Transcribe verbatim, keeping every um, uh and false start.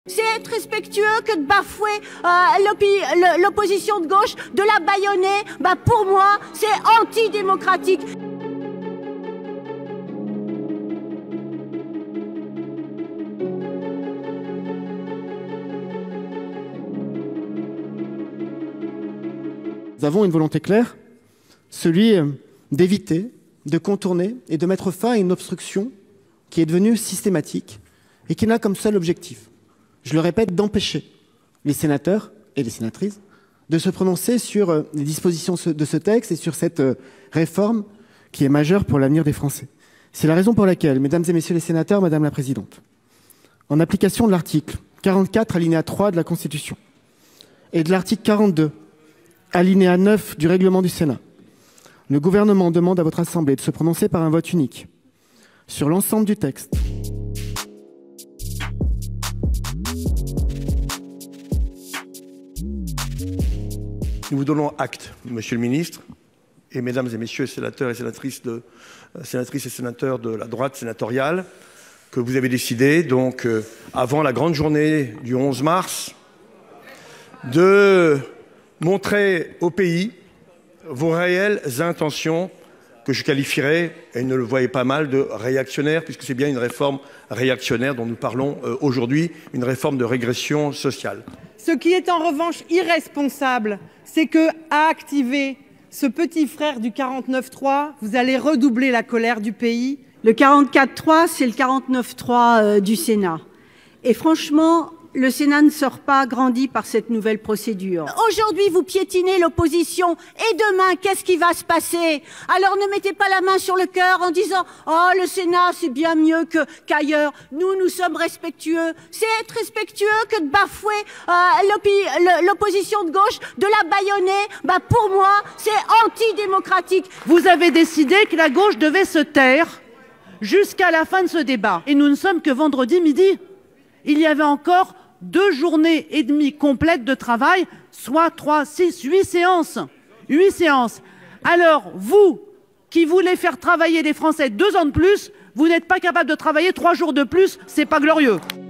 C'est être respectueux que de bafouer euh, l'opposition de gauche, de la bâillonner. Bah pour moi, c'est antidémocratique. Nous avons une volonté claire, celui d'éviter, de contourner et de mettre fin à une obstruction qui est devenue systématique et qui n'a comme seul objectif, je le répète, d'empêcher les sénateurs et les sénatrices de se prononcer sur les dispositions de ce texte et sur cette réforme qui est majeure pour l'avenir des Français. C'est la raison pour laquelle, mesdames et messieurs les sénateurs, madame la présidente, en application de l'article quarante-quatre, alinéa trois de la Constitution et de l'article quarante-deux, alinéa neuf du règlement du Sénat, le gouvernement demande à votre Assemblée de se prononcer par un vote unique sur l'ensemble du texte. Nous vous donnons acte, Monsieur le Ministre, et Mesdames et Messieurs les sénateurs et sénatrices, de, sénatrices et sénateurs de la droite sénatoriale, que vous avez décidé, donc, euh, avant la grande journée du onze mars, de montrer au pays vos réelles intentions, que je qualifierais, et ne le voyez pas mal, de réactionnaires, puisque c'est bien une réforme réactionnaire dont nous parlons euh, aujourd'hui, une réforme de régression sociale. Ce qui est en revanche irresponsable, c'est que, à activer ce petit frère du quarante-neuf trois, vous allez redoubler la colère du pays. Le quarante-quatre trois, c'est le quarante-neuf trois euh, du Sénat. Et franchement, le Sénat ne sort pas grandi par cette nouvelle procédure. Aujourd'hui, vous piétinez l'opposition. Et demain, qu'est-ce qui va se passer? Alors ne mettez pas la main sur le cœur en disant « Oh, le Sénat, c'est bien mieux que, qu'ailleurs. Nous, nous sommes respectueux. » C'est être respectueux que de bafouer euh, l'opposition de gauche, de la bâillonner. Bah, pour moi, c'est antidémocratique. Vous avez décidé que la gauche devait se taire jusqu'à la fin de ce débat. Et nous ne sommes que vendredi midi. Il y avait encore deux journées et demie complètes de travail, soit trois, six, huit séances. Huit séances. Alors, vous, qui voulez faire travailler les Français deux ans de plus, vous n'êtes pas capable de travailler trois jours de plus, c'est pas glorieux.